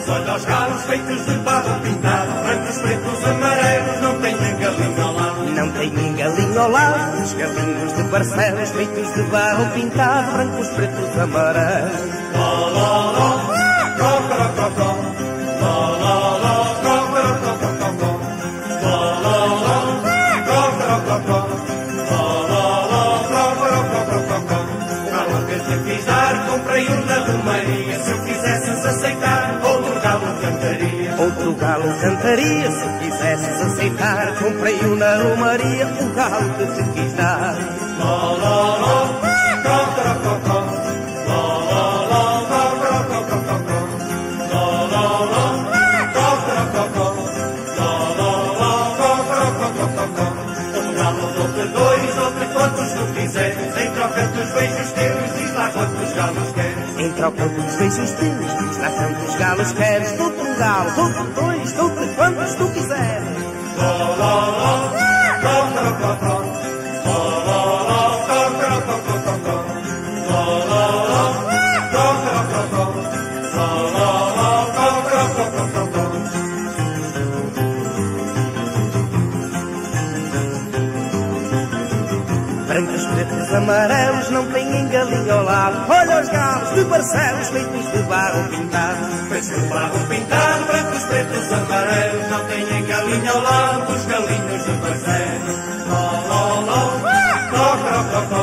olha os galos feitos de barro pintado, brancos, pretos, amarelos, não tem nem galinho ao lado. Não tem nem galinho ao lado, os galinhos de Barcelos feitos de barro pintado, brancos, pretos, amarelos. Ló, ló, ló, có, có, có, có. Ló, ló, ló, có, có, có, có, có, có. Ló, ló, ló, có, có, có, có. Ló, ló, ló, có, có, có, có, có, có. Galo que te quis dar, comprei na Romaria. Se eu quisesses aceitar, outro galo cantaria. Outro galo cantaria, se quisesses aceitar. Comprei na Romaria, o galo que te quis dar. Ló, ló, ló, có, có, có, có. Ló, ló, ló, có, có, có, có, có, có. Ló, ló, ló, có, có, có, có. Ló, ló, ló, có, có, có, co, co, co. Outro galo, dou-te dois, dou-te quantos tu quiseres. Em troca dos beijos teus, diz lá quantos galos queres. Em troca dos beijos teus, diz lá quantos galos queres. Dou-te um galo, dou-te dois, dou-te quantos tu quiseres. Ló, ló, ló, có, co, co, co. Ló, ló, ló, có, co, co, co, co, co. Ló, ló, ló, có, co, co, co. Ló, ló, ló, có, co, co, co, co, co. Brancos, pretos, amarelos, não têm galinho ao lado. Olha os galos de Barcelos feitos de barro pintado. Feitos de barro pintado, brancos, pretos, amarelos, não têm galinha ao lado dos galinhos de Barcelos. Ló, ló, ló, có, có, có, có.